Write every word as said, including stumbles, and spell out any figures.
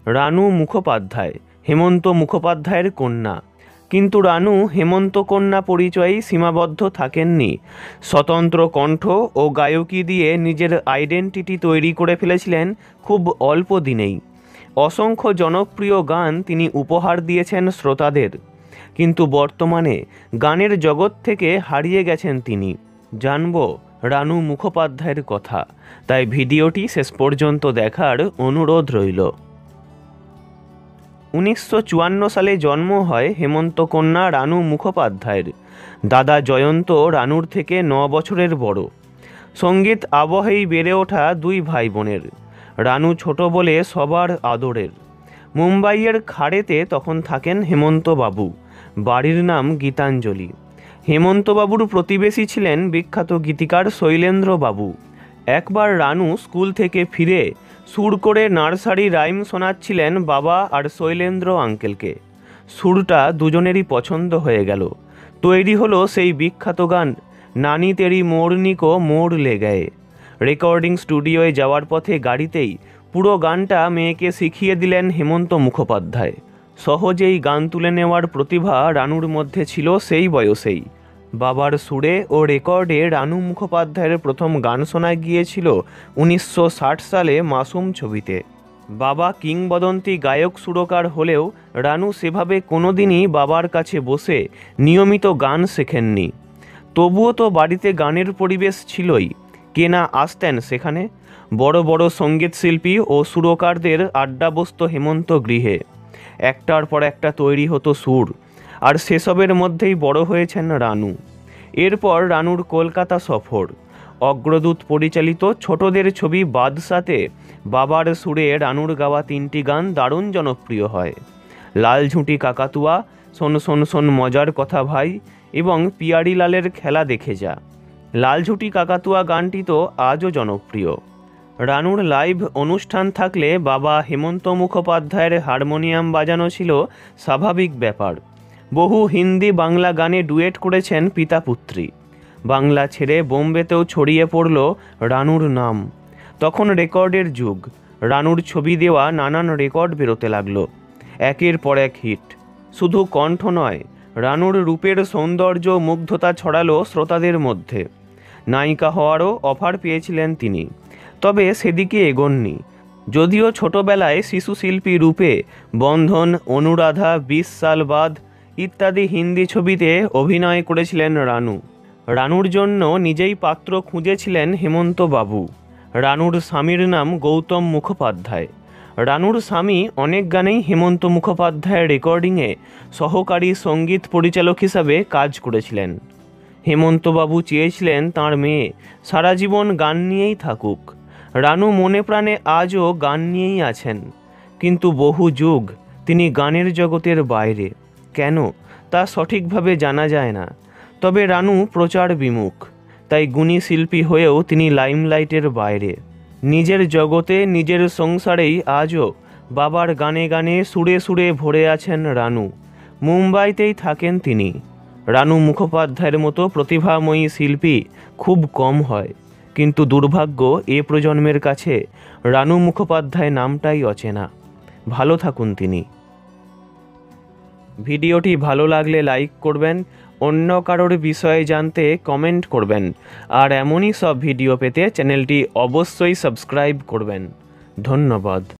রানু মুখোপাধ্যায় হেমন্ত মুখোপাধ্যায়ের কন্যা। কিন্তু রানু হেমন্ত কন্যা পরিচয়েই সীমাবদ্ধ থাকেননি। স্বতন্ত্র কণ্ঠ ও গায়কী দিয়ে নিজের আইডেন্টিটি তৈরি করে ফেলেছিলেন খুব অল্প দিনেই। অসংখ্য জনপ্রিয় গান তিনি উপহার দিয়েছেন শ্রোতাদের। কিন্তু বর্তমানে গানের জগৎ থেকে হারিয়ে গেছেন তিনি। জানব রানু মুখোপাধ্যায়ের কথা, তাই ভিডিওটি শেষ পর্যন্ত দেখার অনুরোধ রইল। উনিশশো চুয়ান্ন সালে জন্ম হয় হেমন্ত কন্যা রানু মুখোপাধ্যায়ের। দাদা জয়ন্ত রানুর থেকে ন বছরের বড়। সঙ্গীত আবহেই বেড়ে ওঠা দুই ভাই বোনের। রানু ছোট বলে সবার আদরের। মুম্বাইয়ের খাড়েতে তখন থাকেন হেমন্তবাবু। বাড়ির নাম গীতাঞ্জলি। হেমন্তবাবুর প্রতিবেশী ছিলেন বিখ্যাত গীতিকার শৈলেন্দ্রবাবু। একবার রানু স্কুল থেকে ফিরে সুর করে নার্সারি রাইম শোনাচ্ছিলেন বাবা আর শৈলেন্দ্র আঙ্কেলকে। সুরটা দুজনেরই পছন্দ হয়ে গেল। তৈরি হলো সেই বিখ্যাত গান নানি তেরি মোড়নি কো মোড় লে গায়ে। রেকর্ডিং স্টুডিওয়ে যাওয়ার পথে গাড়িতেই পুরো গানটা মেয়েকে শিখিয়ে দিলেন হেমন্ত মুখোপাধ্যায়। সহজেই গান তুলে নেওয়ার প্রতিভা রানুর মধ্যে ছিল সেই বয়সেই। বাবার সুরে ও রেকর্ডে রানু মুখোপাধ্যায়ের প্রথম গান শোনা গিয়েছিল উনিশশো ষাট সালে মাসুম ছবিতে। বাবা কিংবদন্তি গায়ক সুরকার হলেও রানু সেভাবে কোনোদিনই বাবার কাছে বসে নিয়মিত গান শেখেননি। তবুও তো বাড়িতে গানের পরিবেশ ছিলই। কে না আসতেন সেখানে। বড় বড় সঙ্গীতশিল্পী ও সুরকারদের আড্ডা বসত হেমন্ত গৃহে। একটার পর একটা তৈরি হতো সুর, আর সেসবের মধ্যেই বড় হয়েছেন রানু। এরপর রানুর কলকাতা সফর। অগ্রদূত পরিচালিত ছোটদের ছবি বাদশাতে বাবার সুরে রানুর গাওয়া তিনটি গান দারুণ জনপ্রিয় হয়। লাল ঝুঁটি কাকাতুয়া, শোন শোন শোন মজার কথা ভাই এবং পিয়ারিলালের খেলা দেখে যা। লাল ঝুঁটি কাকাতুয়া গানটি তো আজও জনপ্রিয়। রানুর লাইভ অনুষ্ঠান থাকলে বাবা হেমন্ত মুখোপাধ্যায়ের হারমোনিয়াম বাজানো ছিল স্বাভাবিক ব্যাপার। বহু হিন্দি বাংলা গানে ডুয়েট করেছেন পিতা পুত্রী। বাংলা ছেড়ে বোম্বেতেও ছড়িয়ে পড়ল রানুর নাম। তখন রেকর্ডের যুগ। রানুর ছবি দেওয়া নানান রেকর্ড বেরোতে লাগলো। একের পর এক হিট। শুধু কণ্ঠ নয়, রানুর রূপের সৌন্দর্য মুগ্ধতা ছড়ালো শ্রোতাদের মধ্যে। নায়িকা হওয়ারও অফার পেয়েছিলেন তিনি, তবে সেদিকে এগোননি। যদিও ছোটবেলায় শিশু শিল্পী রূপে বন্ধন, অনুরাধা, বিশ সাল বাদ ইত্যাদি হিন্দি ছবিতে অভিনয় করেছিলেন রানু। রানুর জন্য নিজেই পাত্র খুঁজেছিলেন হেমন্তবাবু। রানুর স্বামীর নাম গৌতম মুখোপাধ্যায়। রানুর স্বামী অনেক গানেই হেমন্ত মুখোপাধ্যায়ের রেকর্ডিংয়ে সহকারী সঙ্গীত পরিচালক হিসাবে কাজ করেছিলেন। হেমন্তবাবু চেয়েছিলেন তাঁর মেয়ে সারা জীবন গান নিয়েই থাকুক। রানু মনে প্রাণে আজও গান নিয়েই আছেন, কিন্তু বহু যুগ তিনি গানের জগতের বাইরে। কেন তা সঠিকভাবে জানা যায় না। তবে রানু প্রচার বিমুখ, তাই গুণী শিল্পী হয়েও তিনি লাইমলাইটের বাইরে। নিজের জগতে নিজের সংসারেই আজও বাবার গানে গানে সুরে সুরে ভরে আছেন রানু। মুম্বাইতেই থাকেন তিনি। রানু মুখোপাধ্যায়ের মতো প্রতিভাময়ী শিল্পী খুব কম হয়, কিন্তু দুর্ভাগ্য এ প্রজন্মের কাছে রানু মুখোপাধ্যায় নামটাই অচেনা। ভালো থাকুন তিনি। ভিডিওটি ভালো লাগলে লাইক করবেন, অন্য কারোর বিষয়ে জানতে কমেন্ট করবেন, আর এমনই সব ভিডিও পেতে চ্যানেলটি অবশ্যই সাবস্ক্রাইব করবেন। ধন্যবাদ।